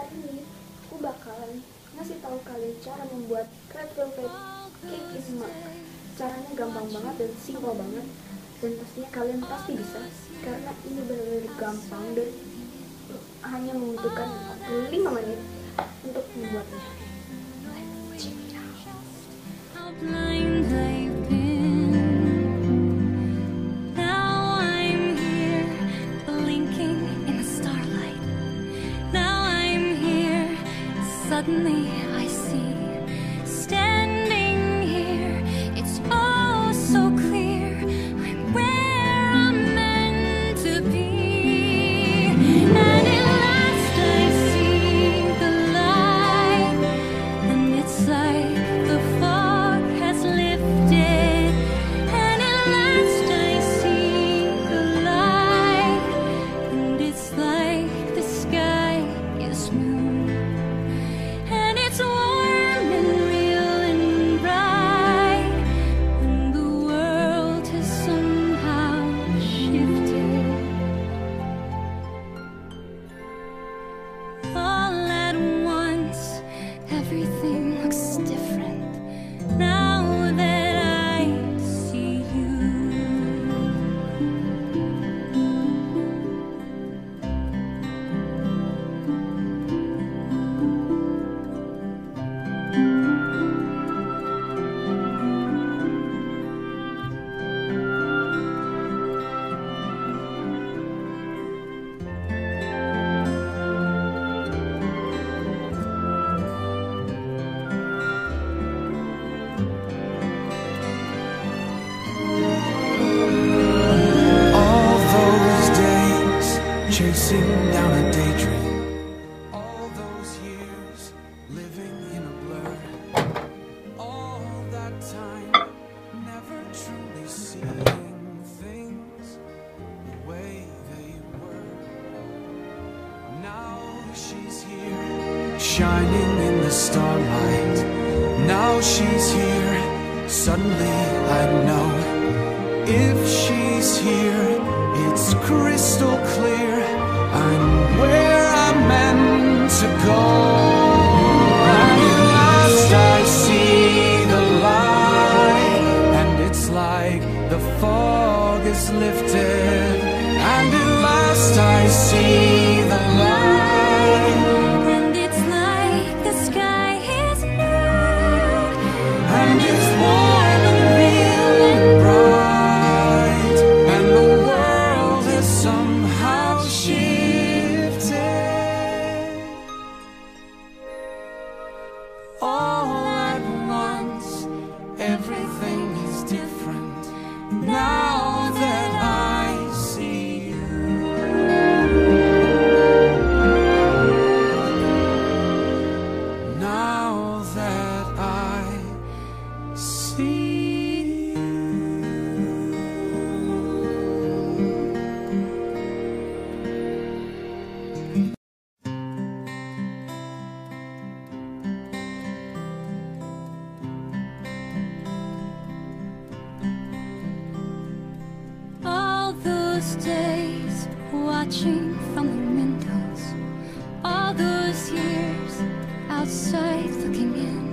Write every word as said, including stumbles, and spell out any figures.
ini aku bakalan ngasih tahu kalian cara membuat red velvet cake in mug. Caranya gampang banget dan simpel banget, dan pastinya kalian pasti bisa karena ini benar-benar gampang dan hanya membutuhkan lima menit untuk membuatnya. Let's check it out. Suddenly I see, standing here, it's all so clear, I'm where I'm meant to be. And at last I see the light, and it's like the fog has lifted. And at last I see the light, and it's like the sky is blue. It's warm and real and bright, and the world has somehow shifted. All at once, everything looks different now that I see you. Chasing down a daydream, all those years living in a blur, all that time never truly seeing things the way they were. Now she's here, shining in the starlight. Now she's here, suddenly I know. If she's here, it's crystal clear, I'm where I'm meant to go. And at last I see the light, and it's like the fog is lifted. And at last I see the light, And it's like the sky is blue, and it's warm and real and bright, and the world has somehow shifted. All at once, everything is different now that I see you. Now that I see you. all those days watching from the windows, all those years outside looking in.